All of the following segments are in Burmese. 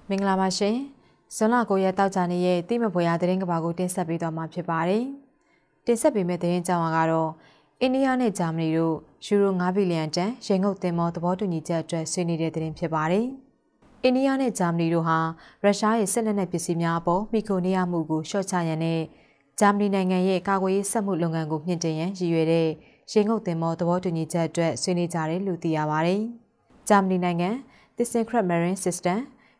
မင်္ဂလာပါရှင်။ဇွန်လ9ရက်တောက်ကြနေ့ရဲ့တိမပွဲရသတင်းကဘာကိုတင်ဆက်ပေးသွားမှာဖြစ်ပါတယ်။တင်ဆက်ပေးမယ့်သတင်းကြောင်းကတော့အိန္ဒိယနဲ့ဂျာမနီတို့ယူရို9ဘီလီယံတန်ရေငုပ်သင်္ဘောသဘောတူညီချက်အတွက်ဆွေးနွေးတဲ့သတင်းဖြစ်ပါတယ်။အိန္ဒိယနဲ့ဂျာမနီတို့ဟာရုရှားရဲ့စစ်လက်နက်ပစ္စည်းများအပေါ်မိခိုနေရမှုကိုလျှော့ချရန်နဲ့ဂျာမနီနိုင်ငံရဲ့ကာကွယ်ရေးစက်မှုလုပ်ငန်းကိုမြင့်တင်ရန်ရည်ရွယ်တဲ့ရေငုပ်သင်္ဘောသဘောတူညီချက်အတွက်ဆွေးနွေးကြတယ်လို့သိရပါတယ်။ဂျာမနီနိုင်ငံ ThyssenKrupp Marine System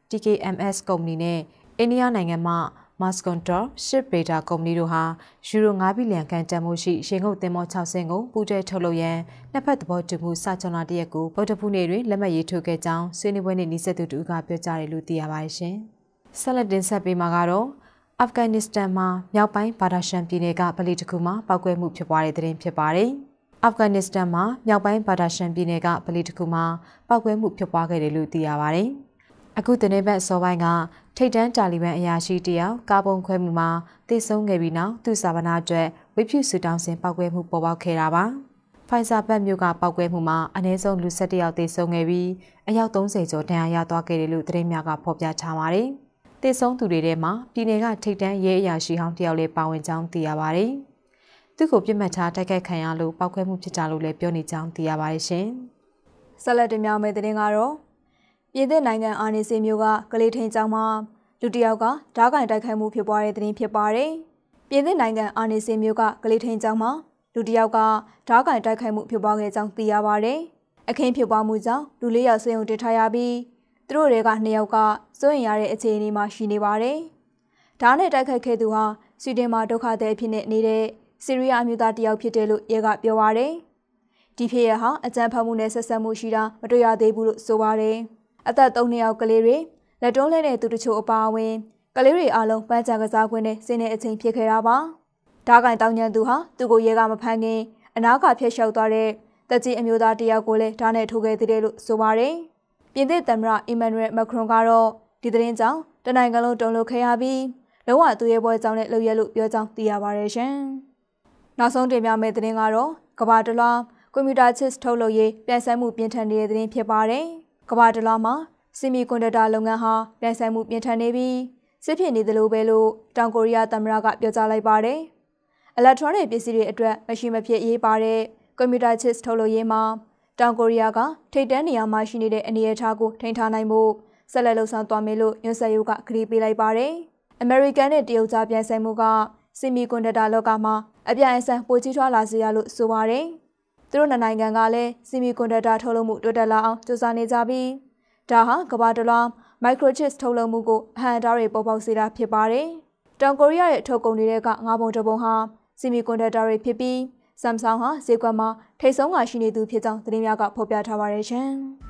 TKMS ကုမ္ပဏီနဲ့အိန္ဒိယနိုင်ငံမှ Mascontor Shipbuilder ကုမ္ပဏီတို့ဟာယူရို9ဘီလီယံခန့်တန်ဖိုးရှိရေငုပ်သင်္ဘော6စင်းကိုပူးတွဲထုတ်လုပ်ရန်နှစ်ဖက်သဘောတူမှုစာချုပ်တရက်ကိုဗုဒ္ဓဖူးနေ့တွင်လက်မှတ်ရေးထိုးခဲ့ကြောင်းဆွေးနွေးပွဲနှင့်နှိစက်သူတို့ကပြောကြားတယ်လို့သိရပါတယ်ရှင်။ဆက်လက်တင်ဆက်ပေးမှာကတော့အာဖဂန်နစ္စတန်မှာမြောက်ပိုင်းဘာဒါရှန်ပြည်နယ်ကဗလီတစ်ခုမှာပောက်ကွဲမှုဖြစ်ပွားတဲ့သတင်းဖြစ်ပါတယ်။အာဖဂန်နစ္စတန်မှာမြောက်ပိုင်းဘာဒါရှန်ပြည်နယ်ကဗလီတစ်ခုမှာပောက်ကွဲမှုဖြစ်ပွားခဲ့တယ်လို့သိရပါတယ်။အခုတနေ့ဘက်အစောပိုင်းကထိတ်တန်းတာလီဘန်အရာရှိတယောက်ကားပုံခွဲမှုမှာတေဆုံးခဲ့ပြီးနောက်သူ့စာဗနာအတွက်ဝိဖြူဆူတောင်းစင်ပောက်ကွဲမှုပေါ်ပေါက်ခဲ့တာပါ။ဖိုင်ဇာဘတ်မြို့ကပောက်ကွဲမှုမှာအနည်းဆုံးလူ17ယောက်တေဆုံးခဲ့ပြီးအယောက်30ကျော်ဒဏ်ရာရသွားခဲ့တယ်လို့သတင်းများကဖော်ပြထားပါတယ်။တေဆုံးသူတွေထဲမှာပြည်내ကထိတ်တန်းရဲအရာရှိဟောင်းတယောက်လည်းပါဝင်ကြောင်းသိရပါတယ်။သူ့ကိုပြစ်မှတ်ထားတိုက်ခိုက်ခံရလို့ပောက်ကွဲမှုဖြစ်ကြလို့လည်းပြောနေကြောင်းသိရပါတယ်ရှင်။ဆက်လက်တင်ပြမယ့်သတင်းကတော့ပြည်သစ်နိုင်ငံအာနီစီမျိုးကကလေးထိန်ကျောင်းမှာလူတစ်ယောက်ကဓားကင်တိုက်ခိုက်မှုဖြစ်ပွားတဲ့သတင်းဖြစ်ပါတယ်။ပြည်သစ်နိုင်ငံအာနီစီမျိုးကကလေးထိန်ကျောင်းမှာလူတစ်ယောက်ကဓားကင်တိုက်ခိုက်မှုဖြစ်ပွားခဲ့ကြောင်းသိရပါတယ်။အခင်းဖြစ်ပွားမှုကြောင့်လူ4ယောက်ဆေးရုံတင်ထားရပြီးသူတို့တွေက2ယောက်ကစိုးရင်ရတဲ့အခြေအနေမှာရှိနေပါတယ်။ဓားနဲ့တိုက်ခိုက်ခဲ့သူဟာဆွီဒင်မှာဒုက္ခသည်အဖြစ်နဲ့နေတဲ့ဆီးရီးယားအမျိုးသားတစ်ယောက်ဖြစ်တယ်လို့ရဲကပြောပါတယ်။ဒီဖြစ်ရဟာအကြမ်းဖက်မှုနဲ့ဆက်ဆက်မှုရှိတာမတွေ့ရသေးဘူးလို့ဆိုပါတယ်။အသက်3နှစ်အောက်ကလေးတွေလက်တွန်းလဲတဲ့သူတို့ချို့အပါအဝင်ကလေးတွေအားလုံးပန်းချံကစားကွင်းနဲ့ဆင်းတဲ့အချိန်ဖြစ်ခဲ့တာပါ။ဓားကင်တောင်ညံသူဟာသူ့ကိုရဲကမဖမ်းခင်အနားကဖျက်လျှောက်သွားတဲ့တက်ကြီးအမျိုးသားတယောက်ကိုလည်းဓားနဲ့ထိုးခဲ့သေးတယ်လို့ဆိုပါတယ်။ပြင်သစ်သမ္မတအီမန်နျူရယ်မက်ခရွန်ကတော့ဒီသတင်းကြောင့်တနိုင်ငံလုံးတုန်လှုပ်ခဲ့ရပြီးလုံးဝသူရဲပွဲကြောင့်လည်းလှုပ်ရဲလို့ပြောကြောင်းသိရပါတယ်ရှင်။နောက်ဆုံးတင်ပြမယ့်သတင်းကတော့ကမ္ဘာတလွှားကွန်ပျူတာချစ်ထုတ်လုပ်ရေးပြိုင်ဆိုင်မှုပြင်းထန်နေတဲ့သတင်းဖြစ်ပါတယ်။ကမ္ဘာတလွှားမှာဆီမီကွန်ဒတာလုပ်ငန်းဟာပြိုင်ဆိုင်မှုပြင်းထန်နေပြီးစစ်ဖြစ်နေသလိုပဲလို့တောင်ကိုရီးယားသမ္မတကပြောကြားလိုက်ပါတယ်။ electronic ပစ္စည်းတွေအတွက်မရှိမဖြစ်ရေးပါတဲ့ကွန်ပျူတာချစ်ထုတ်လုပ်ရေးမှာတောင်ကိုရီးယားကထိပ်တန်းနေရာမှာရှိနေတဲ့အနေအထားကိုထိန်းထားနိုင်ဖို့ဆက်လက်လှုပ်ဆောင်သွားမယ်လို့ယွန်ဆက်ယိုကကြေညာပေးလိုက်ပါတယ်။ အမေရိကန်နဲ့တရုတ်ကြားပြိုင်ဆိုင်မှုကဆီမီကွန်ဒတာလောကမှာအပြိုင်အဆိုင်ပိုကြီးထွားလာစေရလို့ဆိုပါတယ်။သူတို့နှစ်နိုင်ငံကလည်းဆီမီကွန်ဒတာထုတ်လုပ်မှုတိုးတက်လာအောင်စူးစမ်းနေကြပြီးဒါဟာကမ္ဘာတလွှား microchips ထုတ်လုပ်မှုကိုအဟန့်အတားတွေပေါ်ပေါက်စေတာဖြစ်ပါတယ်။တောင်ကိုရီးယားရဲ့ထုတ်ကုန်တွေက9ပုံ1ပုံဟာဆီမီကွန်ဒတာတွေဖြစ်ပြီး Samsung ဟာဈေးကွက်မှာထိပ်ဆုံးကရှိနေသူဖြစ်ကြောင်းသတင်းများကဖော်ပြထားပါတယ်ရှင်။